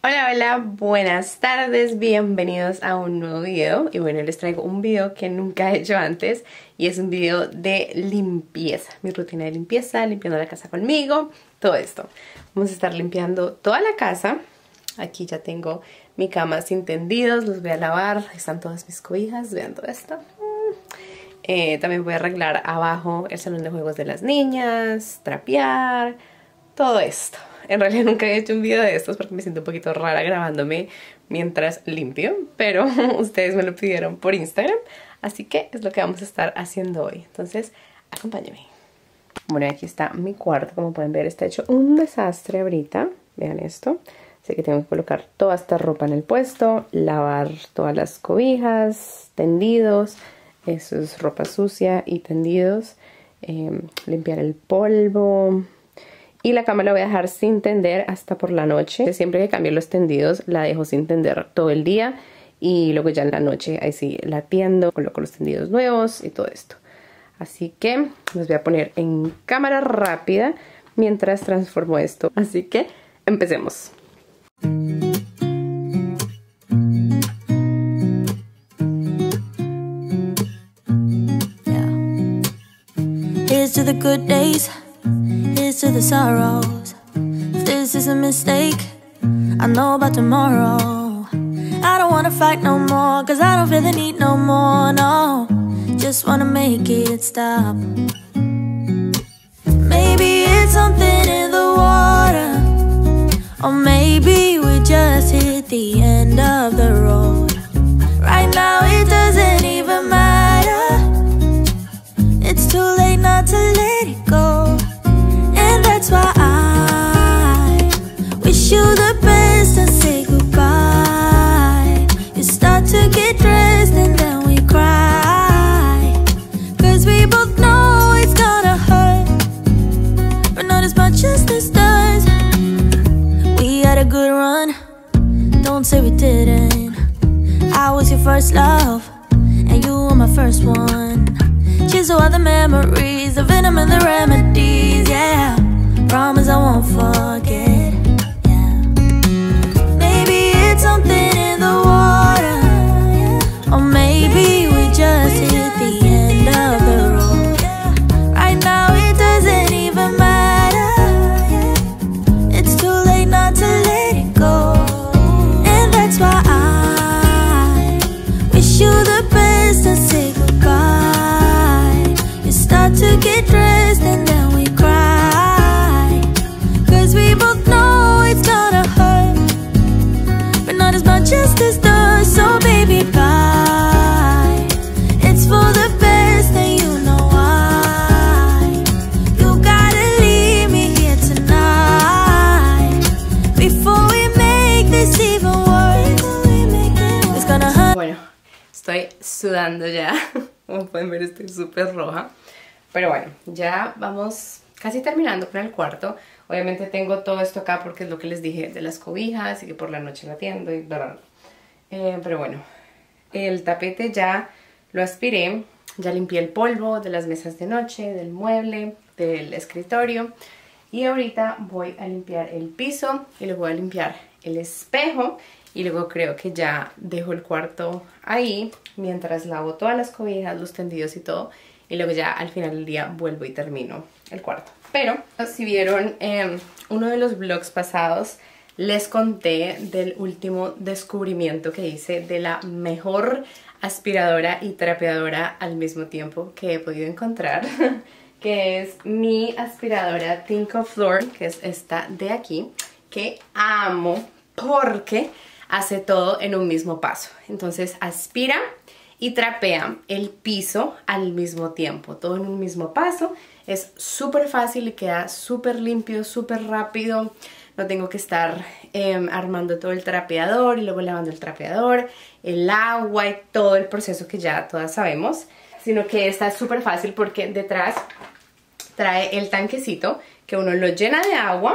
Hola, hola, buenas tardes, bienvenidos a un nuevo video. Y bueno, les traigo un video que nunca he hecho antes y es un video de limpieza, mi rutina de limpieza, limpiando la casa conmigo, todo esto. Vamos a estar limpiando toda la casa. Aquí ya tengo mi cama sin tendidos, los voy a lavar, están todas mis cobijas, vean todo esto. También voy a arreglar abajo el salón de juegos de las niñas, trapear, todo esto. En realidad nunca he hecho un video de estos porque me siento un poquito rara grabándome mientras limpio, pero ustedes me lo pidieron por Instagram, así que es lo que vamos a estar haciendo hoy. Entonces, acompáñenme. Bueno, aquí está mi cuarto, como pueden ver está hecho un desastre ahorita, vean esto. Así que tengo que colocar toda esta ropa en el puesto, lavar todas las cobijas, tendidos, eso es ropa sucia y tendidos, limpiar el polvo. Y la cama la voy a dejar sin tender hasta por la noche. Siempre que cambio los tendidos la dejo sin tender todo el día. Y luego ya en la noche ahí sí la tiendo, coloco los tendidos nuevos y todo esto. Así que los voy a poner en cámara rápida mientras transformo esto. Así que empecemos. Here's to the good days. Here's to the sorrows. If this is a mistake, I know about tomorrow. I don't wanna fight no more, cause I don't feel the need no more, no. Just wanna make it stop. Maybe it's something in the water, or maybe we just hit the end of the road. Right now it doesn't even matter. It's too late not to let it go. That's why I wish you the best and say goodbye. You start to get dressed and then we cry, cause we both know it's gonna hurt, but not as much as this does. We had a good run, don't say we didn't. I was your first love, and you were my first one. Cheers to all the memories, the venom and the remedies, yeah. Promise I won't forget, yeah. Maybe it's something in the water, yeah. Or maybe we just hit the end of the road, yeah. Right now it doesn't even matter, yeah. It's too late not to let it go. And that's why I wish you the best and say goodbye. You start to get dressed and then we cry, cause we both know it's gonna hurt, but not as much as this does. So baby, bye. It's for the best and you know why. You gotta leave me here tonight before we make this even worse. It's gonna hurt. Bueno, estoy sudando ya. Como pueden ver estoy súper roja. Pero bueno, ya vamos casi terminando con el cuarto. Obviamente tengo todo esto acá porque es lo que les dije de las cobijas y que por la noche la tiendo y bla, bla. Pero bueno, el tapete ya lo aspiré. Ya limpié el polvo de las mesas de noche, del mueble, del escritorio. Y ahorita voy a limpiar el piso y luego voy a limpiar el espejo. Y luego creo que ya dejo el cuarto ahí mientras lavo todas las cobijas, los tendidos y todo. Y luego ya al final del día vuelvo y termino el cuarto. Pero si vieron uno de los vlogs pasados, les conté del último descubrimiento que hice de la mejor aspiradora y trapeadora al mismo tiempo que he podido encontrar. Que es mi aspiradora Think of Floor, que es esta de aquí, que amo porque hace todo en un mismo paso. Entonces aspira y trapea el piso al mismo tiempo, todo en un mismo paso. Es súper fácil y queda súper limpio, súper rápido. No tengo que estar armando todo el trapeador y luego lavando el trapeador, el agua y todo el proceso que ya todas sabemos. Sino que esta es súper fácil porque detrás trae el tanquecito que uno lo llena de agua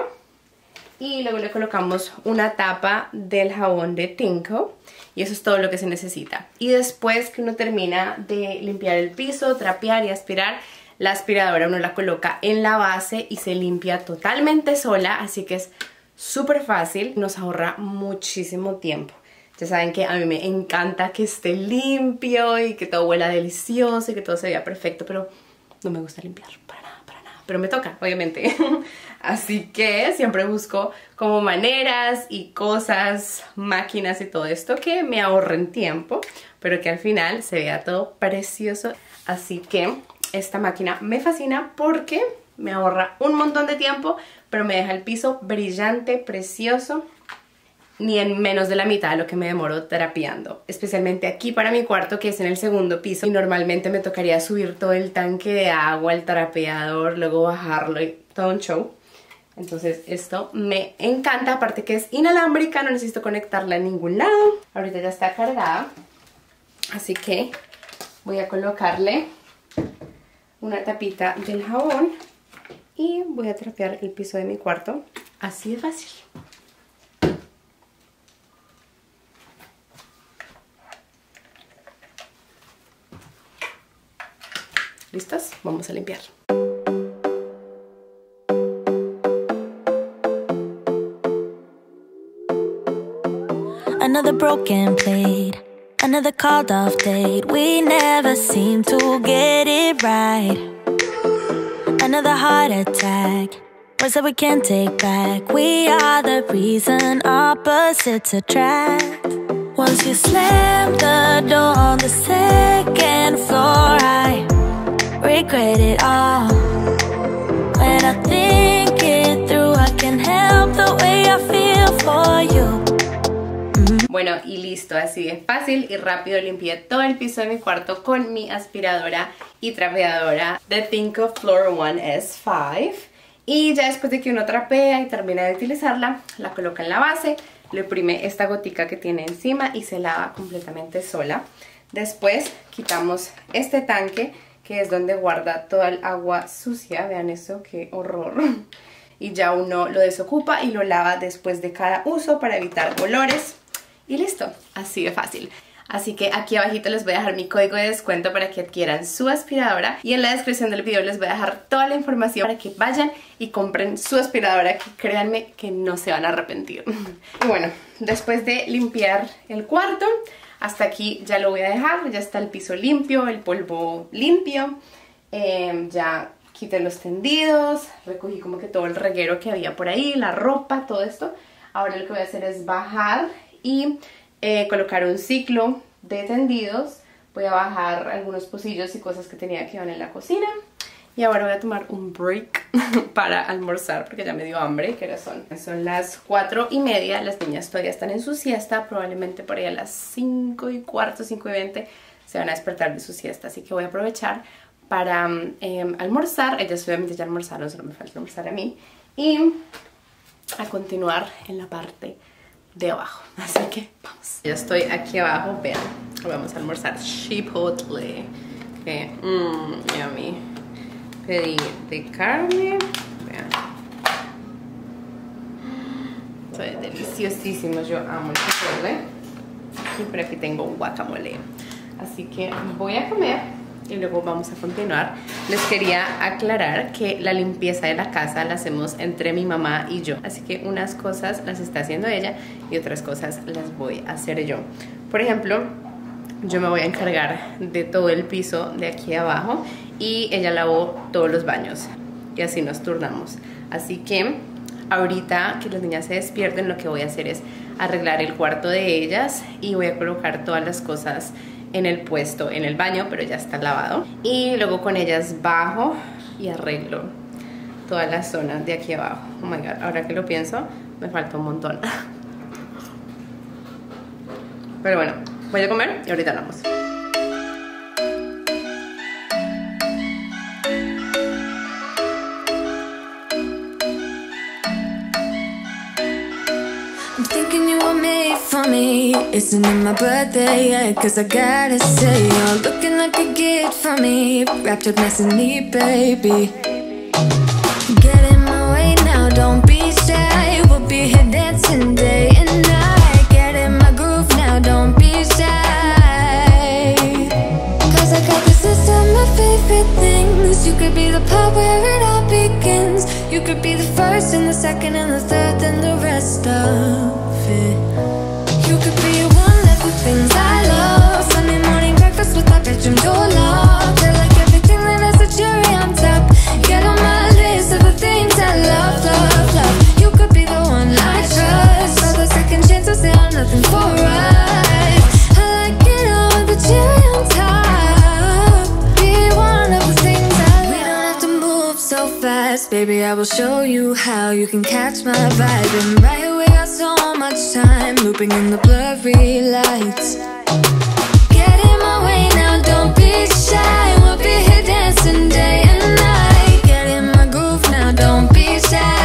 y luego le colocamos una tapa del jabón de Tinko y eso es todo lo que se necesita. Y después que uno termina de limpiar el piso, trapear y aspirar, la aspiradora uno la coloca en la base y se limpia totalmente sola, así que es súper fácil, nos ahorra muchísimo tiempo. Ya saben que a mí me encanta que esté limpio y que todo huela delicioso y que todo se vea perfecto, pero no me gusta limpiar para nada, pero me toca, obviamente. Así que siempre busco como maneras y cosas, máquinas y todo esto que me ahorren tiempo, pero que al final se vea todo precioso. Así que esta máquina me fascina porque me ahorra un montón de tiempo, pero me deja el piso brillante, precioso, ni en menos de la mitad de lo que me demoro trapeando. Especialmente aquí para mi cuarto, que es en el segundo piso, y normalmente me tocaría subir todo el tanque de agua, el trapeador, luego bajarlo y todo un show. Entonces esto me encanta, aparte que es inalámbrica, no necesito conectarla a ningún lado. Ahorita ya está cargada, así que voy a colocarle una tapita del jabón y voy a trapear el piso de mi cuarto. Así de fácil. ¿Listos? Vamos a limpiar. Another broken plate, another called off date. We never seem to get it right. Another heart attack, words that we can't take back. We are the reason opposites attract. Once you slam the door on the second floor, I regret it all. When I think it through, I can't help the way I feel for you. Bueno, y listo, así de fácil y rápido limpié todo el piso de mi cuarto con mi aspiradora y trapeadora de Tinko Floor One S5. Y ya después de que uno trapea y termina de utilizarla, la coloca en la base, le oprime esta gotica que tiene encima y se lava completamente sola. Después quitamos este tanque, que es donde guarda toda el agua sucia. Vean eso, qué horror. Y ya uno lo desocupa y lo lava después de cada uso para evitar olores. Y listo, así de fácil. Así que aquí abajito les voy a dejar mi código de descuento para que adquieran su aspiradora. Y en la descripción del video les voy a dejar toda la información para que vayan y compren su aspiradora, que créanme que no se van a arrepentir. Y bueno, después de limpiar el cuarto, hasta aquí ya lo voy a dejar. Ya está el piso limpio, el polvo limpio. Ya quité los tendidos, recogí como que todo el reguero que había por ahí, la ropa, todo esto. Ahora lo que voy a hacer es bajar y colocar un ciclo de tendidos. Voy a bajar algunos pocillos y cosas que tenía que van en la cocina. Y ahora voy a tomar un break para almorzar porque ya me dio hambre. ¿Qué hora son? Son las 4:30. Las niñas todavía están en su siesta. Probablemente por ahí a las 5:15, 5:20 se van a despertar de su siesta. Así que voy a aprovechar para almorzar. Ellas obviamente ya almorzaron, solo me falta almorzar a mí. Y a continuar en la parte de abajo. Así que vamos. Ya estoy aquí abajo, vean. Vamos a almorzar chipotle. Que yummy. Pedí de carne. Vean. Esto es deliciosísimo. Yo amo el chipotle. Y por aquí tengo un guacamole. Así que voy a comer y luego vamos a continuar. Les quería aclarar que la limpieza de la casa la hacemos entre mi mamá y yo. Así que unas cosas las está haciendo ella y otras cosas las voy a hacer yo. Por ejemplo, yo me voy a encargar de todo el piso de aquí abajo y ella lavó todos los baños. Y así nos turnamos. Así que ahorita que las niñas se despierten, lo que voy a hacer es arreglar el cuarto de ellas y voy a colocar todas las cosas en el puesto, en el baño, pero ya está lavado. Y luego con ellas bajo y arreglo toda la zona de aquí abajo. Oh my god, ahora que lo pienso, me falta un montón. Pero bueno, voy a comer y ahorita hablamos. Isn't it my birthday yet? Cause I gotta say, you're looking like a gift for me, wrapped up nice and neat, baby. Get in my way now, don't be shy. We'll be here dancing day and night. Get in my groove now, don't be shy. Cause I got this list of my favorite things. You could be the part where it all begins. You could be the first and the second and the third and the rest of it. You could be one of the things I love. Sunday morning breakfast with my bedroom door locked. I like everything that has a cherry on top. Get on my list of the things I love, love, love. You could be the one I trust. All the second chances, they are nothing for us. I like it all with the cherry on top. Be one of the things I love. We don't have to move so fast, baby, I will show you how you can catch my vibe. And right away I got so much time, looping in the blurry lights. Get in my way now, don't be shy. We'll be here dancing day and night. Get in my groove now, don't be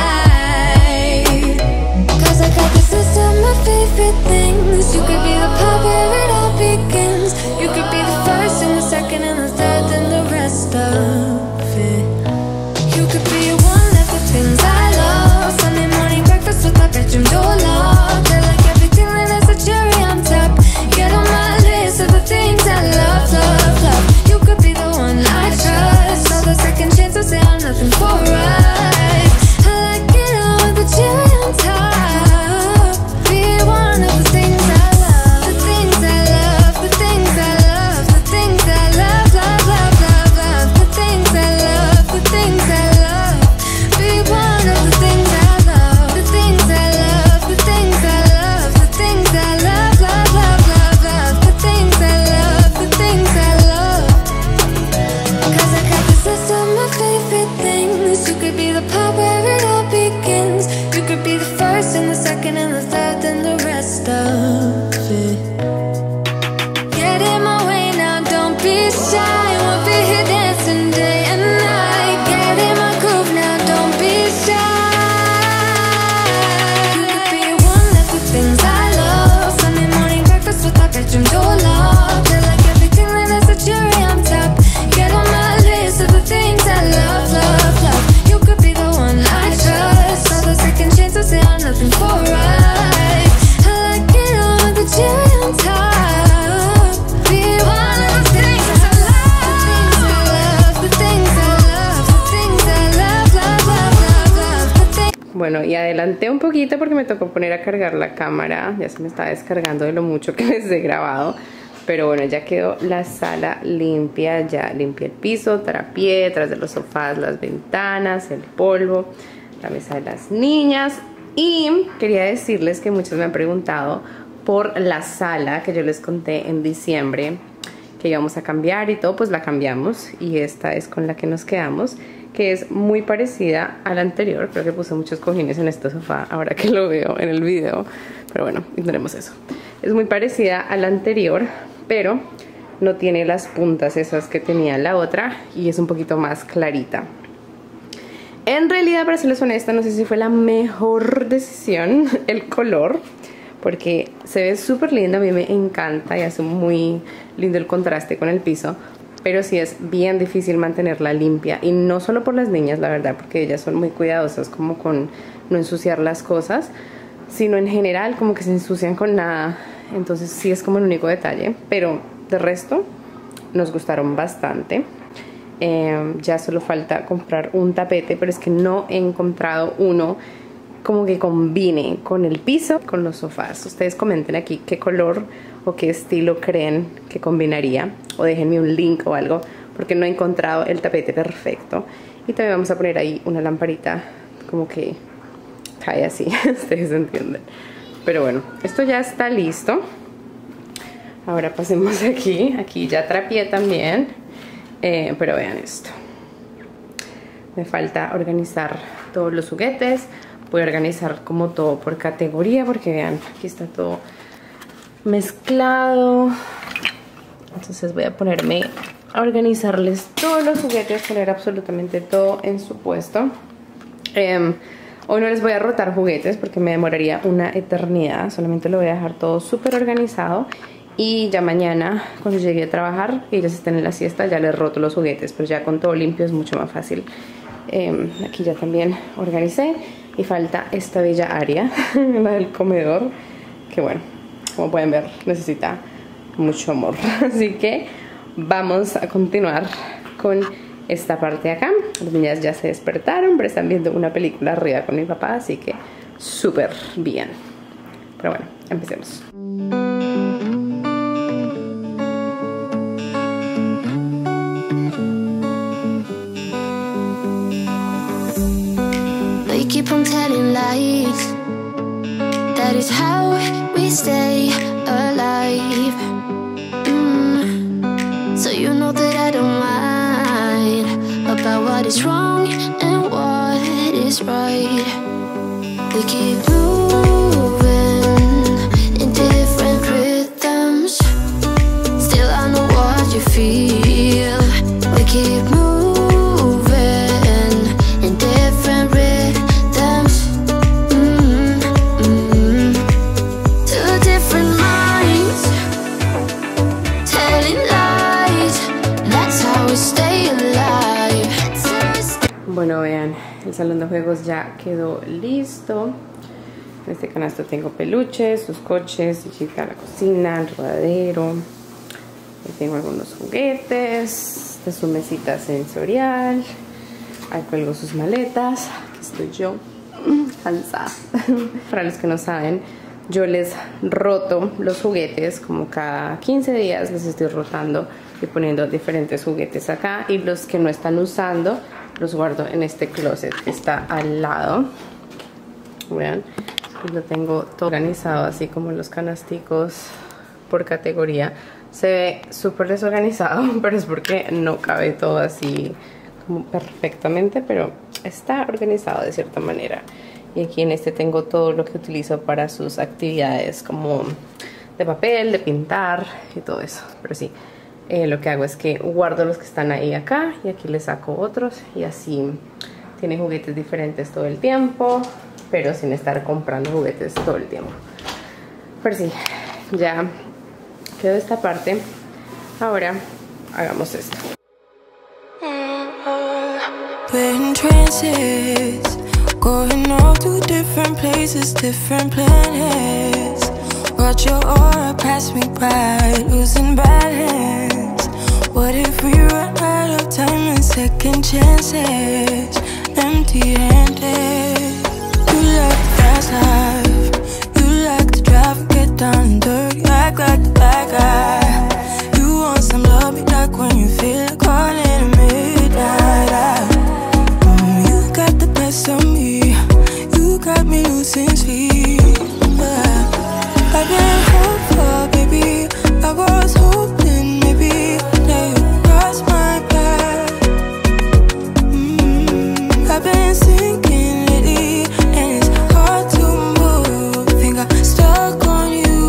shy. Cause I got this list of my favorite things. You could be the part where it all begins. You could be the first and the second and the third and the rest of it. You could be one of the things I love. Sunday morning breakfast with my bedroom door locked. I like everything that has a cherry on top. Get on my list of the things I love, love, love. You could be the one I trust. All the second chances, they are nothing for us. I like it all with the cherry on top. Be one of the things I love. The things I love, the things I love, the things I love, love, love, love, love. The things I love, the things I love. Be one of the things I love. The things I love, the things I love, the things I love, love, love, love, love. The things I love, the things I love. Cause I got this list of my favorite things. You could be the part where it all begins. You could be the first and the second and the third and the rest of it. Get in my way now, don't be shy. We'll be here dancing day and night. Get in my groove now, don't be shy. You could be one of the things I love. Sunday morning breakfast with my bedroom door locked. I like everything that has a cherry on top. Get on my list of the things I love, love, love. You could be the one I trust. All the second chances, they are nothing for us. I like it all with the cherry on top. Be one of the things I love. The things I love, the things I love, the things I love, love, love, love, love. The things. Bueno, y adelanté un poquito porque me tocó poner a cargar la cámara. Ya se me está descargando de lo mucho que les he grabado. Pero bueno, ya quedó la sala limpia. Ya limpié el piso, trapié, tras de los sofás, las ventanas, el polvo, la mesa de las niñas. Y quería decirles que muchos me han preguntado por la sala que yo les conté en diciembre que íbamos a cambiar y todo. Pues la cambiamos y esta es con la que nos quedamos, que es muy parecida a la anterior. Creo que puse muchos cojines en este sofá ahora que lo veo en el video, pero bueno, ignoremos eso. Es muy parecida a la anterior, pero no tiene las puntas esas que tenía la otra y es un poquito más clarita. En realidad, para serles honesta, no sé si fue la mejor decisión el color, porque se ve súper lindo, a mí me encanta y hace muy lindo el contraste con el piso, pero sí es bien difícil mantenerla limpia, y no solo por las niñas, la verdad, porque ellas son muy cuidadosas como con no ensuciar las cosas, sino en general como que se ensucian con nada. Entonces sí es como el único detalle, pero de resto nos gustaron bastante. Ya solo falta comprar un tapete, pero es que no he encontrado uno como que combine con el piso, con los sofás. Ustedes comenten aquí qué color o qué estilo creen que combinaría, o déjenme un link o algo, porque no he encontrado el tapete perfecto. Y también vamos a poner ahí una lamparita como que cae así, ustedes entienden. Pero bueno, esto ya está listo. Ahora pasemos aquí. Aquí ya trapié también, pero vean esto. Me falta organizar todos los juguetes. Voy a organizar como todo por categoría, porque vean, aquí está todo mezclado. Entonces voy a ponerme a organizarles todos los juguetes, poner absolutamente todo en su puesto. Hoy no les voy a rotar juguetes porque me demoraría una eternidad. Solamente lo voy a dejar todo súper organizado. Y ya mañana, cuando llegue a trabajar y ellas estén en la siesta, ya les roto los juguetes. Pero ya con todo limpio es mucho más fácil. Aquí ya también organicé. Y falta esta bella área, la del comedor, que bueno, como pueden ver, necesita mucho amor. Así que vamos a continuar con esta parte de acá. Las niñas ya se despertaron, pero están viendo una película arriba con mi papá, así que súper bien. Pero bueno, empecemos. We keep on telling lies. That is how we stay alive. So you know that I don't mind about what is wrong and what is right. We keep moving in different rhythms. Still I know what you feel. We keep moving in different rhythms. Two different minds telling lies. That's how we stay alive. Bueno, vean, el salón de juegos ya quedó listo. En este canasto tengo peluches, sus coches, chica la cocina, el rodadero. Ahí tengo algunos juguetes, de su mesita sensorial. Ahí cuelgo sus maletas. Aquí estoy yo, cansada. Para los que no saben, yo les roto los juguetes como cada 15 días. Les estoy rotando y poniendo diferentes juguetes acá. Y los que no están usando los guardo en este closet que está al lado. Vean, y lo tengo todo organizado así como los canasticos por categoría. Se ve súper desorganizado, pero es porque no cabe todo así como perfectamente, pero está organizado de cierta manera. Y aquí en este tengo todo lo que utilizo para sus actividades, como de papel, de pintar y todo eso. Pero sí, lo que hago es que guardo los que están ahí acá y aquí les saco otros, y así tienen juguetes diferentes todo el tiempo, pero sin estar comprando juguetes todo el tiempo. Pero sí, ya quedó esta parte. Ahora hagamos esto. We're in trances, going off to different places, different planets. Watch your aura pass me by, losing balance. What if we run out of time and second chances? Empty-handed. You like the fast life, you like to drive and get down and dirty, act like the bad guy. You want some love, be like when you feel like calling at midnight. You got the best of me, you got me losing sleep. I've been hopeful, baby, I was hoping maybe that you'd cross my path. I've been sinking lately and it's hard to move. Think I'm stuck on you.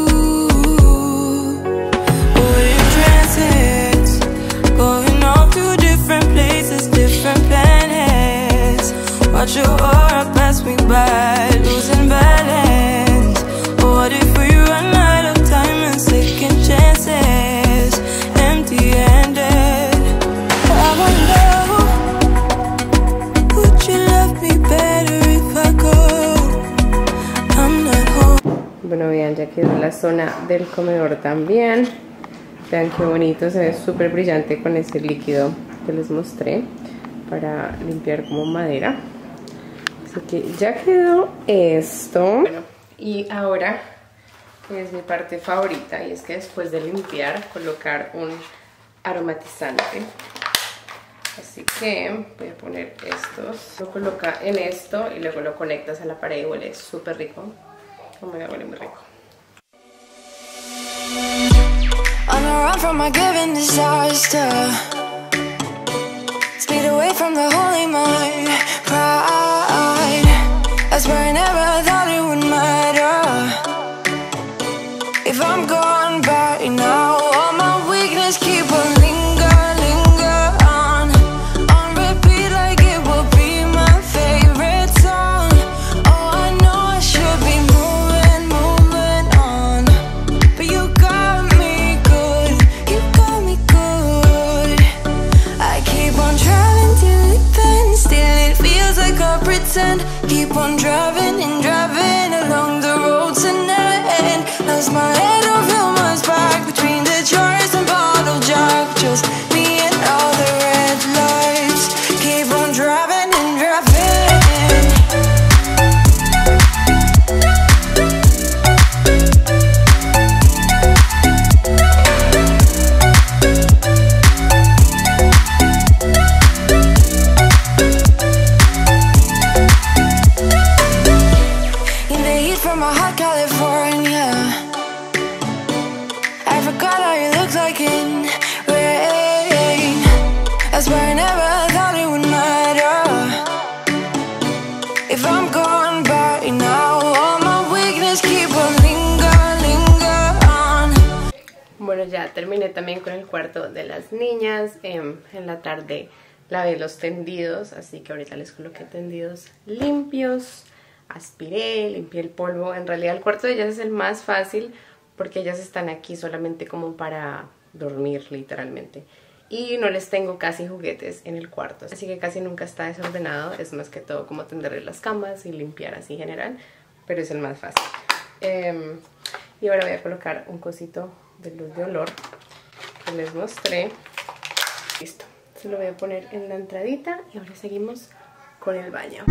We're in transits, going off to different places, different planets. Watch your aura pass me by, losing balance. What if we run out of time and second chances? Empty-handed. I wonder, would you love me better if I go? I'm not home. Bueno, vean, ya quedó la zona del comedor también. Vean qué bonito, se ve súper brillante con ese líquido que les mostré para limpiar como madera. Así que ya quedó esto. Bueno, y ahora es mi parte favorita, y es que después de limpiar, colocar un aromatizante. Así que voy a poner estos. Lo coloca en esto y luego lo conectas a la pared y huele súper rico. Como me huele muy rico. On the run from my given disaster, speed away from the holy mind, pride. I swear I never thought it would matter if I'm gone by now. All my weakness keep on linger on repeat like it will be my favorite song. Oh, I know I should be moving on, but you got me good, you got me good. I keep on driving till it bends, still it feels like I pretend. Keep on driving and driving along the road to never end. Lost my head over California. I forgot how you looked like in rain. That's why I never thought it would matter if I'm gone by now. All my weakness keep on linger on. Bueno, ya terminé también con el cuarto de las niñas. En la tarde lavé los tendidos, así que ahorita les coloqué tendidos limpios. Aspiré, limpié el polvo. En realidad el cuarto de ellas es el más fácil porque ellas están aquí solamente como para dormir, literalmente. Y no les tengo casi juguetes en el cuarto, así que casi nunca está desordenado. Es más que todo como tenderle las camas y limpiar así en general, pero es el más fácil. Y ahora voy a colocar un cosito de luz de olor que les mostré. Listo, se lo voy a poner en la entradita y ahora seguimos con el baño.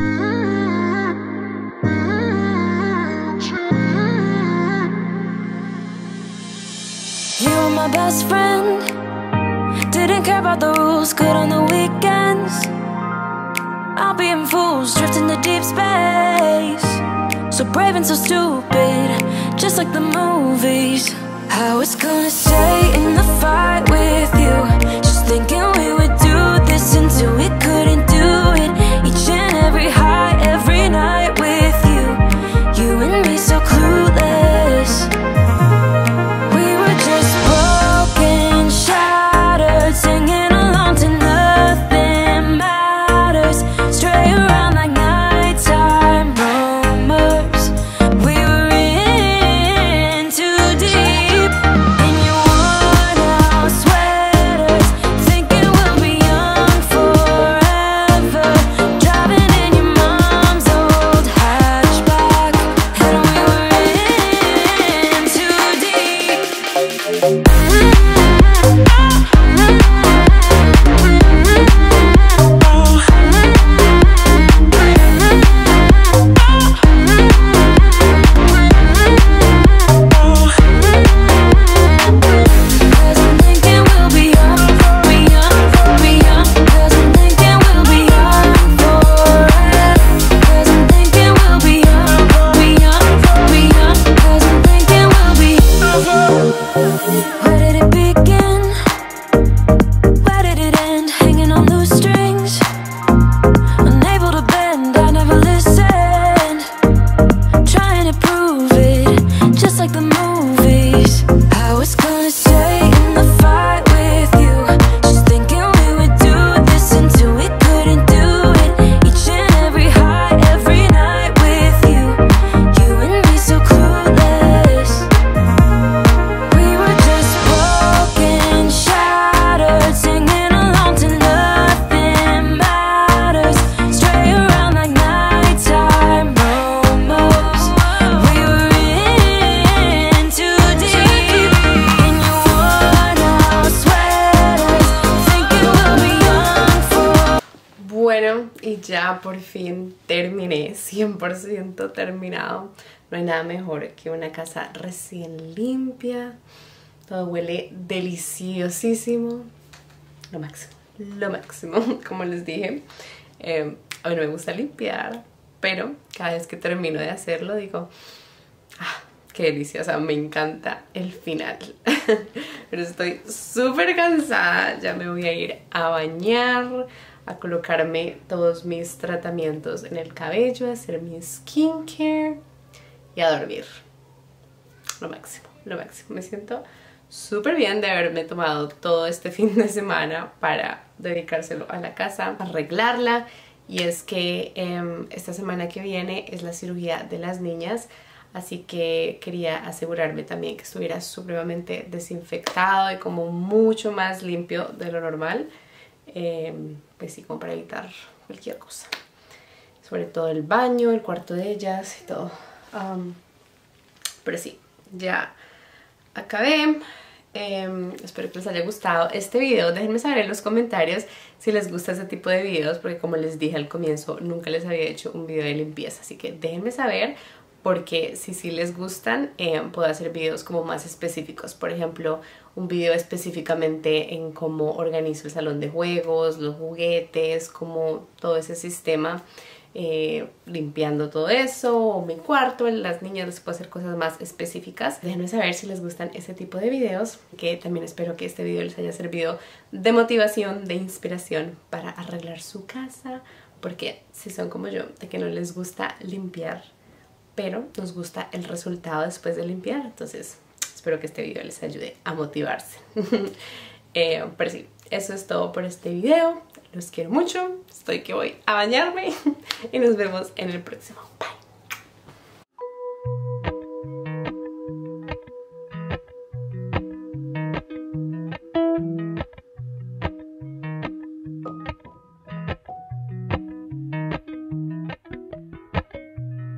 You were my best friend. Didn't care about the rules, good on the weekends. I'll be in fools, drifting to deep space. So brave and so stupid, just like the movies. I was gonna stay in the fight with you, just thinking we would do this until we couldn't do it. Each and every high, every night with you. You and me so clueless. We were just broken, shattered, singing along to nothing matters. Stray around like nighttime rumors. We were in too deep. In your worn out sweaters, thinking we'll be young forever. Driving in your mom's old hatchback, and we were in too deep. Where did it begin? Where did it end? Hanging on loose strings, unable to bend, I never listened. Trying to prove it, just like the movies. I was gonna stay in the fight with you, just thinking we would do this until we couldn't do it. Each and every high, every night with you. You and me so clueless. We were just broken, shattered, singing along to nothing matters. Stray around like nighttime rumors. We were in too deep. In your worn out sweaters, thinking we'll be young for. Bueno, y ya por fin terminé, 100% terminado. No hay nada mejor que una casa recién limpia. Todo huele deliciosísimo. Lo máximo, como les dije. A mí no me gusta limpiar, pero cada vez que termino de hacerlo digo, ah, qué delicia, o sea, me encanta el final. Pero estoy súper cansada, ya me voy a ir a bañar, a colocarme todos mis tratamientos en el cabello, a hacer mi skincare y a dormir. Lo máximo. Me siento súper bien de haberme tomado todo este fin de semana para dedicárselo a la casa, arreglarla. Y es que esta semana que viene es la cirugía de las niñas, así que quería asegurarme también que estuviera supremamente desinfectado y como mucho más limpio de lo normal. Pues sí, como para evitar cualquier cosa, sobre todo el baño, el cuarto de ellas y todo. Pero sí, ya acabé. Espero que les haya gustado este video. Déjenme saber en los comentarios si les gusta este tipo de videos, porque como les dije al comienzo, nunca les había hecho un video de limpieza, así que déjenme saber, porque si sí les gustan, puedo hacer videos como más específicos. Por ejemplo, un video específicamente en cómo organizo el salón de juegos, los juguetes, como todo ese sistema. limpiando todo eso, o mi cuarto. Las niñas les puedo hacer cosas más específicas. Déjenme saber si les gustan ese tipo de videos, que también espero que este video les haya servido de motivación, de inspiración para arreglar su casa, porque si son como yo, de que no les gusta limpiar, pero nos gusta el resultado después de limpiar, entonces espero que este video les ayude a motivarse. Pero sí, eso es todo por este video. Los quiero mucho, estoy que voy a bañarme y nos vemos en el próximo. Bye.